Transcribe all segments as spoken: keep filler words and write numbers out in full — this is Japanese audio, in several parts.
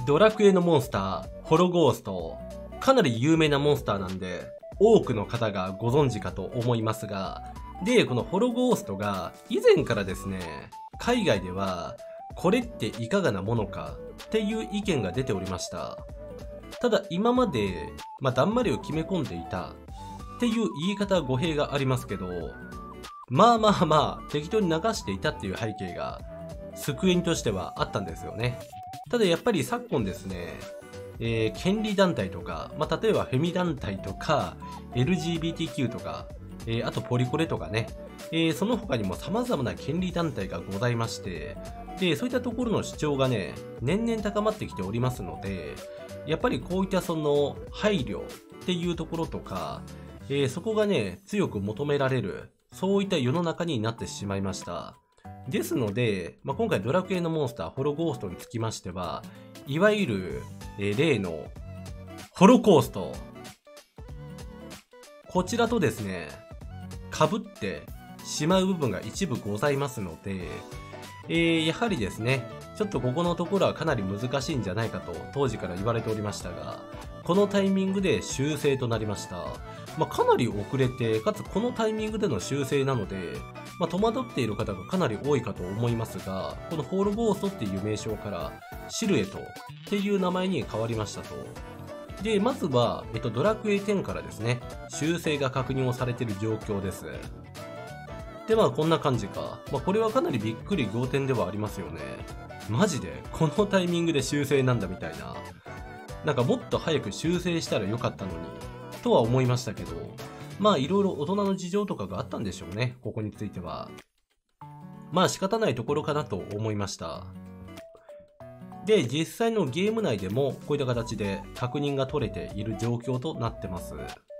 ドラクエのモンスター、ホロゴースト。かなり有名なモンスターなんで、多くの方がご存知かと思いますが、で、このホロゴーストが以前からですね、海外では、これっていかがなものかっていう意見が出ておりました。ただ今まで、まあ、だんまりを決め込んでいたっていう言い方は語弊がありますけど、まあまあまあ適当に流していたっていう背景が救いとしてはあったんですよね。ただやっぱり昨今ですね、えー、権利団体とか、まあ、例えばフェミ団体とか エルジービーティーキュー とか、えー、あとポリコレとかね、えー、その他にも様々な権利団体がございまして、で、そういったところの主張がね、年々高まってきておりますので、やっぱりこういったその配慮っていうところとか、えー、そこがね、強く求められる、そういった世の中になってしまいました。ですので、まあ、今回ドラクエのモンスター、ホロゴーストにつきましては、いわゆる、えー、例のホロコースト。こちらとですね、被ってしまう部分が一部ございますので、えー、やはりですね、ちょっとここのところはかなり難しいんじゃないかと当時から言われておりましたが、このタイミングで修正となりました。まあ、かなり遅れて、かつこのタイミングでの修正なので、まあ、戸惑っている方がかなり多いかと思いますが、このホロゴーストっていう名称からシルエットっていう名前に変わりましたと。で、まずは、えっと、ドラクエテンからですね、修正が確認をされている状況です。で、まあこんな感じか。まあこれはかなりびっくり仰天ではありますよね。マジでこのタイミングで修正なんだみたいな。なんかもっと早く修正したらよかったのに、とは思いましたけど、まあいろいろ大人の事情とかがあったんでしょうね、ここについては。まあ仕方ないところかなと思いました。で、実際のゲーム内でもこういった形で確認が取れている状況となってます。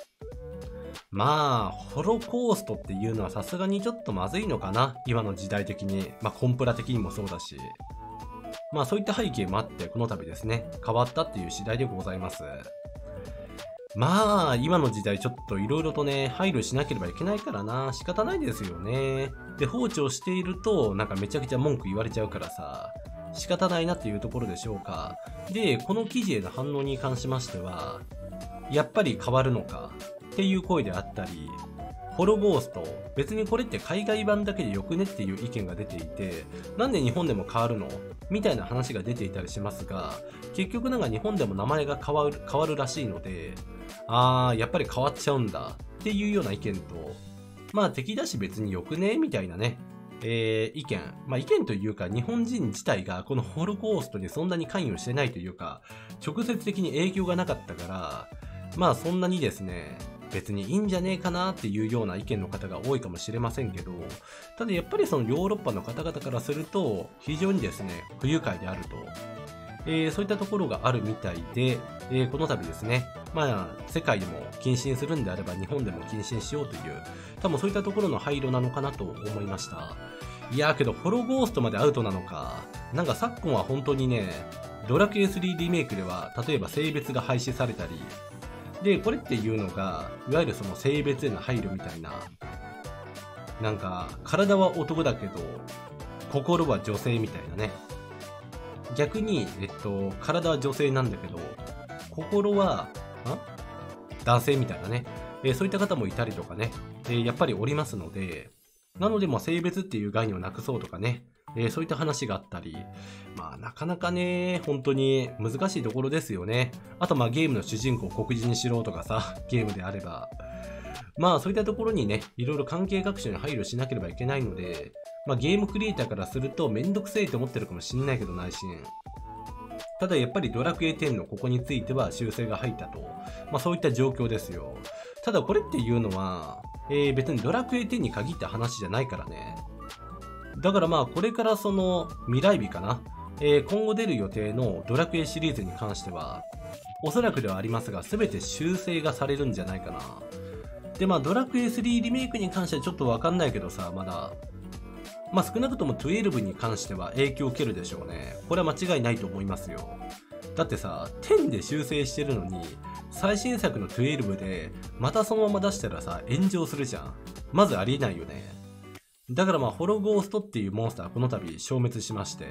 まあ、ホロコーストっていうのはさすがにちょっとまずいのかな、今の時代的に。まあコンプラ的にもそうだし。まあそういった背景もあってこの度ですね、変わったっていう次第でございます。まあ、今の時代ちょっと色々とね、配慮しなければいけないからな、仕方ないですよね。で、放置をしていると、なんかめちゃくちゃ文句言われちゃうからさ、仕方ないなっていうところでしょうか。で、この記事への反応に関しましては、やっぱり変わるのかっていう声であったり、ホロゴースト、別にこれって海外版だけでよくねっていう意見が出ていて、なんで日本でも変わるのみたいな話が出ていたりしますが、結局なんか日本でも名前が変わる、変わるらしいので、あー、やっぱり変わっちゃうんだっていうような意見と、まあ敵だし別によくねみたいなね、えー、意見。まあ意見というか日本人自体がこのホロコーストにそんなに関与してないというか、直接的に影響がなかったから、まあそんなにですね、別にいいんじゃねえかなっていうような意見の方が多いかもしれませんけど、ただやっぱりそのヨーロッパの方々からすると非常にですね、不愉快であると。えー、そういったところがあるみたいで、えー、この度ですね、まあ世界でも禁止にするんであれば日本でも禁止にしようという、多分そういったところの配慮なのかなと思いました。いやーけどホロゴーストまでアウトなのか。なんか昨今は本当にね、ドラクエスリーリメイクでは例えば性別が廃止されたり、で、これっていうのが、いわゆるその性別への配慮みたいな、なんか、体は男だけど、心は女性みたいなね。逆に、えっと、体は女性なんだけど、心は、ん男性みたいなね。えー、そういった方もいたりとかね、えー、やっぱりおりますので、なので、まあ、性別っていう概念をなくそうとかね、えー、そういった話があったり、まあなかなかね、本当に難しいところですよね。あとまあゲームの主人公を黒人にしろとかさ、ゲームであれば。まあそういったところにね、いろいろ関係各所に配慮しなければいけないので、まあゲームクリエイターからするとめんどくせえと思ってるかもしんないけど内心。ただやっぱりドラクエテンのここについては修正が入ったと。まあそういった状況ですよ。ただこれっていうのは、えー、別にドラクエテンに限った話じゃないからね。だからまあこれからその未来日かな、えー、今後出る予定のドラクエシリーズに関してはおそらくではありますが全て修正がされるんじゃないかな。でまあドラクエスリーリメイクに関してはちょっとわかんないけどさ、まだまあ少なくともじゅうにに関しては影響を受けるでしょうね。これは間違いないと思いますよ。だってさじゅうで修正してるのに最新作のじゅうにでまたそのまま出したらさ炎上するじゃん。まずありえないよね。だからまあホロゴーストっていうモンスターはこの度消滅しまして、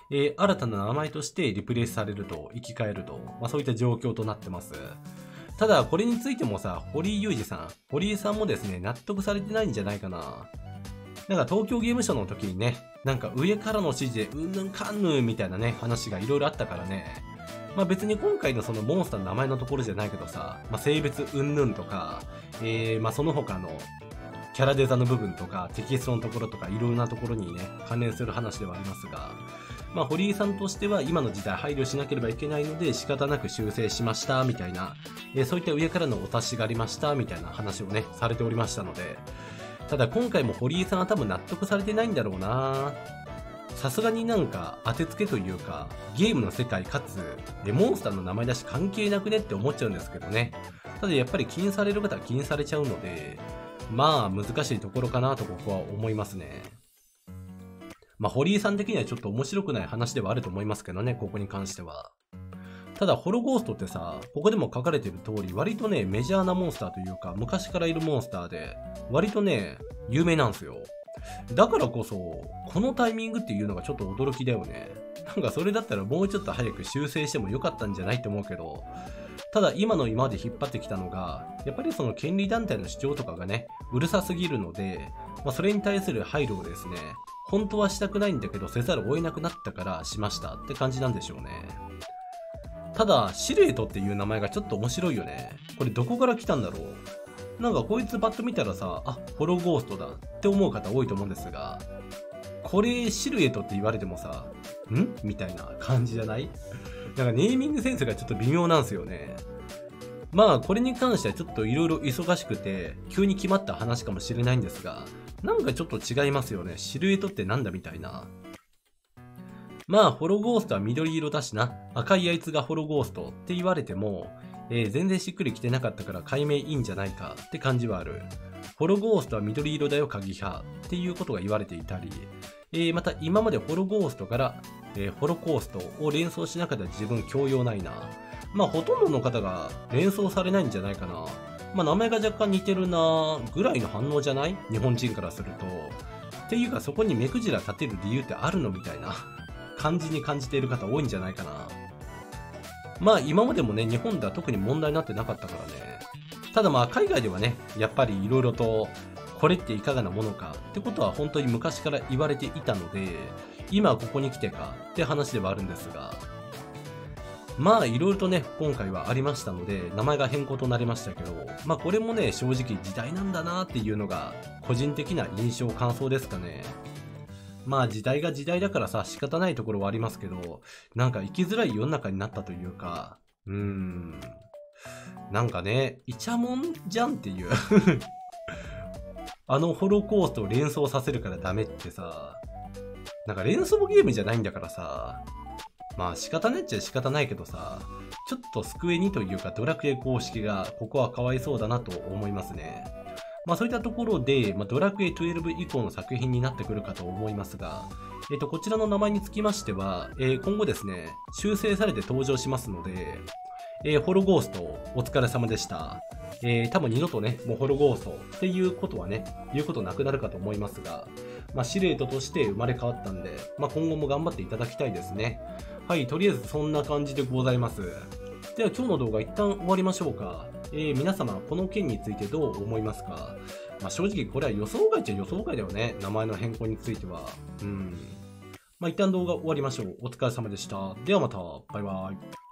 えー、新たな名前としてリプレイスされると、生き返ると、まあそういった状況となってます。ただ、これについてもさ、堀井雄二さん、堀井さんもですね、納得されてないんじゃないかな。なんか東京ゲームショウの時にね、なんか上からの指示でうんぬんかんぬんみたいなね、話がいろいろあったからね。まあ別に今回のそのモンスターの名前のところじゃないけどさ、まあ性別うんぬんとか、えー、まあその他のキャラデザの部分とかテキストのところとかいろんなところにね、関連する話ではありますが、まあ堀井さんとしては今の時代配慮しなければいけないので仕方なく修正しましたみたいな、えー、そういった上からのお達しがありましたみたいな話をね、されておりましたので、ただ今回も堀井さんは多分納得されてないんだろうな。さすがになんか当てつけというか、ゲームの世界かつ、でモンスターの名前だし関係なくねって思っちゃうんですけどね。ただやっぱり気にされる方は気にされちゃうので、まあ難しいところかなと僕は思いますね。まあ堀井さん的にはちょっと面白くない話ではあると思いますけどね、ここに関しては。ただ、ホロゴーストってさ、ここでも書かれてる通り、割とね、メジャーなモンスターというか、昔からいるモンスターで、割とね、有名なんですよ。だからこそ、このタイミングっていうのがちょっと驚きだよね。なんかそれだったらもうちょっと早く修正してもよかったんじゃないって思うけど、ただ今の今まで引っ張ってきたのが、やっぱりその権利団体の主張とかがね、うるさすぎるので、まあ、それに対する配慮をですね、本当はしたくないんだけど、せざるを得なくなったからしましたって感じなんでしょうね。ただ、シルエットっていう名前がちょっと面白いよね。これどこから来たんだろう。なんかこいつパッと見たらさ、あ、ホロゴーストだって思う方多いと思うんですが、これシルエットって言われてもさ、んみたいな感じじゃない？なんかネーミングセンスがちょっと微妙なんですよね。まあこれに関してはちょっといろいろ忙しくて、急に決まった話かもしれないんですが、なんかちょっと違いますよね。シルエットってなんだみたいな。まあ、ホロゴーストは緑色だしな。赤いあいつがホロゴーストって言われても、えー、全然しっくりきてなかったから解明いいんじゃないかって感じはある。ホロゴーストは緑色だよ、鍵派っていうことが言われていたり、えー、また今までホロゴーストから、えー、ホロコーストを連想しなかった自分教養ないな。まあ、ほとんどの方が連想されないんじゃないかな。まあ、名前が若干似てるなぐらいの反応じゃない？日本人からすると。っていうか、そこに目くじら立てる理由ってあるのみたいな感じに感じている方多いんじゃないかな。まあ今までもね、日本では特に問題になってなかったからね。ただまあ海外ではね、やっぱりいろいろとこれっていかがなものかってことは本当に昔から言われていたので、今ここに来てかって話ではあるんですが、まあいろいろとね、今回はありましたので、名前が変更となりましたけど、まあこれもね、正直時代なんだなっていうのが個人的な印象感想ですかね。まあ時代が時代だからさ、仕方ないところはありますけど、なんか生きづらい世の中になったというか、うーん。なんかね、イチャモンじゃんっていうあのホロコーストを連想させるからダメってさ、なんか連想ゲームじゃないんだからさ、まあ仕方ないっちゃ仕方ないけどさ、ちょっとスクエニというかドラクエ公式がここはかわいそうだなと思いますね。まあそういったところで、まあ、ドラクエじゅうに以降の作品になってくるかと思いますが、えっと、こちらの名前につきましては、えー、今後ですね、修正されて登場しますので、えー、ホロゴーストお疲れ様でした。えー、多分二度とね、もうホロゴーストっていうことはね、言うことなくなるかと思いますが、まあシルエットとして生まれ変わったんで、まあ今後も頑張っていただきたいですね。はい、とりあえずそんな感じでございます。では今日の動画一旦終わりましょうか。えー、皆様、この件についてどう思いますか？まあ、正直これは予想外っちゃ予想外だよね。名前の変更については。うん。まあ、一旦動画終わりましょう。お疲れ様でした。ではまた。バイバイ。